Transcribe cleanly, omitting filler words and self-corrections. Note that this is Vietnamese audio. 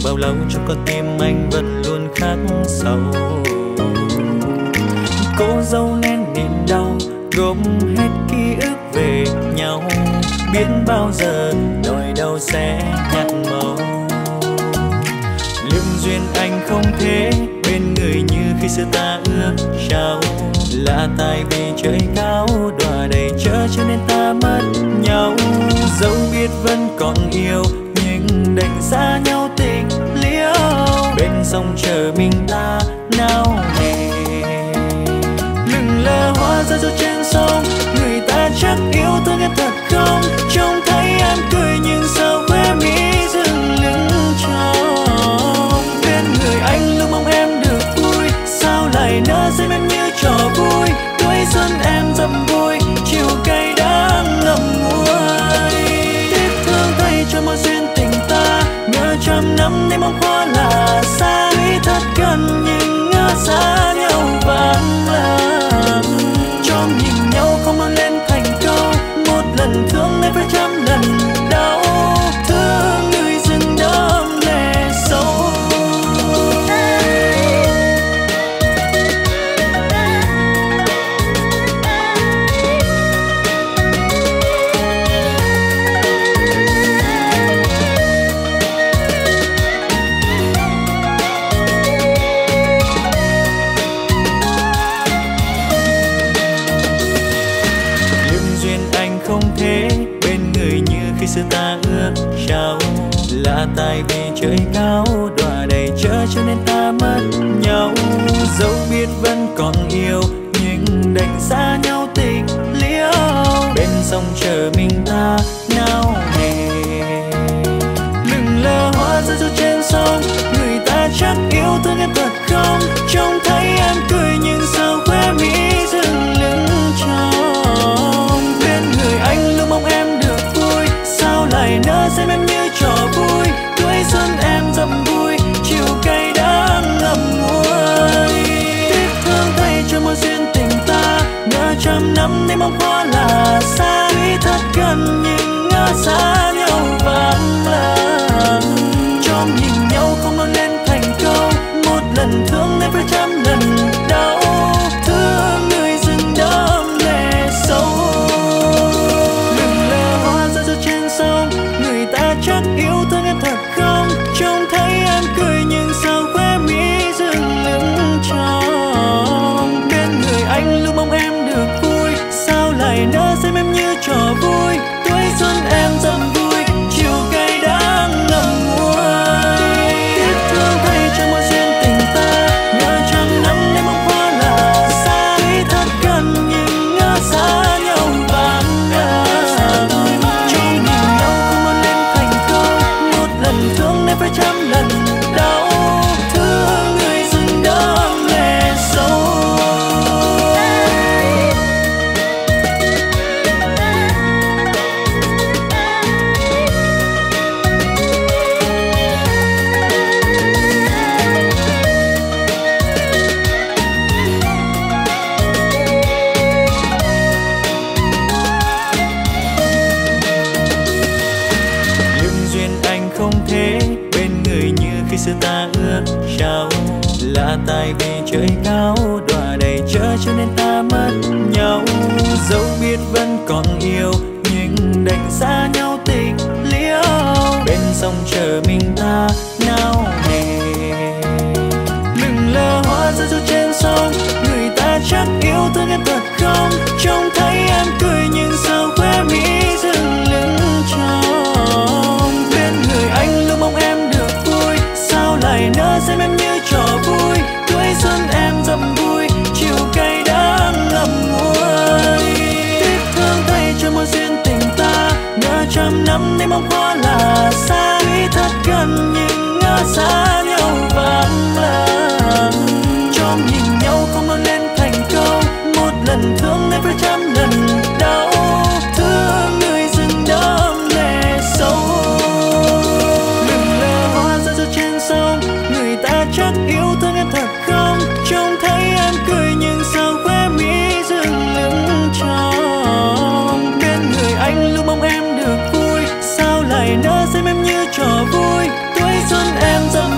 bao lâu trong con tim anh vẫn luôn khắc sâu. Cô dâu nén niềm đau gom hết ký ức về nhau, biết bao giờ nỗi đau sẽ nhạt màu. Lương duyên anh không thể bên người như khi xưa ta ước trao, là tại vì trời cao đọa đầy chở cho nên ta mất nhau. Dẫu biết vẫn còn yêu nhưng đành xa nhau tình liễu, bên sông chờ mình ta nào nề. Lừng lơ hoa rơi rơi trên sông, người ta chắc yêu thương em thật không? Trông thấy em cười nhưng sao khóe mi dừng lưng tròng. Bên người anh luôn mong em được vui, sao lại nỡ dây em như trò vui. Tuổi xuân em dầm vui, chiều cay đắng ngậm ngùi. Tiếc thương thay cho mọi duyên tình ta, ngỡ trăm năm nay mong hoa là xa. Tuy thật gần nhưng ngỡ xa nhau vạn lần. Trong nhìn nhau không nói lên thành câu, một lần thương nên phải trăm lần đau. Thương người dừng đẫm lệ sâu. Xưa ta ước trao, là tại vì trời cao đọa đầy chở cho nên ta mất nhau. Dẫu biết vẫn còn yêu nhưng đành xa nhau tình liễu, bên sông chờ mình ta nào nề. Lừng lơ hoa rơi rơi trên sông, người ta chắc yêu thương em thật không? Trông thấy em cười nhưng sao khóe mi dừng lưng tròng. Bên người anh luôn mong em lại nỡ xem em như trò vui. Tuổi xuân em dầm vui, chiều cay đắng ngậm ngùi. Tiếc thương thay cho mọi duyên tình ta, ngỡ trăm năm nay mong hoa là xa. Tuy thật gần nhưng ngỡ xa nhau vạn lần. Trong nhìn nhau không nói lên thành câu, một lần thương nên phải trăm lần đau. Thương người dừng đẫm lệ sâu. Chắc yêu thương em thật không? Trông thấy em cười nhưng sao khóe mi dừng lưng tròng. Bên người anh luôn mong em được vui, sao lại nỡ xem em như trò vui. Tuổi xuân em dầm vui, chiều cay đắng ngậm ngùi. Tiếc thương thay cho mọi duyên tình ta, ngỡ trăm năm nay mong hoa là xa. Tuy thật gần nhưng ngỡ xa nhau vạn lần. Lần thương nên phải trăm lần đau. Thương người dừng đẫm lệ sâu. Xưa ta ước trao, là tại vì trời cao đọa đầy chở cho nên ta mất nhau. Dẫu biết vẫn còn yêu nhưng đành xa nhau tình liễu, bên sông chờ mình ta nào nề. Lừng lơ hoa rơi rơi trên sông, người ta chắc yêu thương em thật không? Trông thấy em cười nhưng sao khóe mi dừng lưng tròng. Bên người anh luôn mong em lại nỡ xem em như trò vui. Tuổi xuân em dầm vui, chiều cay đắng ngậm ngùi. Tiếc thương thay cho mọi duyên tình ta, ngỡ trăm năm nay mong hoa là xa. Tuy thật gần nhưng ngỡ xa nhau vạn lần. Trong nhìn nhau không nói lên thành câu, một lần thương nên phải trăm lần đau. Thương người dừng đẫm lệ sâu. Chắc yêu thương em thật không? Trông thấy em cười nhưng sao khóe mi dừng lưng tròng. Bên người anh luôn mong em được vui, sao lại nỡ xem em như trò vui. Tuổi xuân em dẫm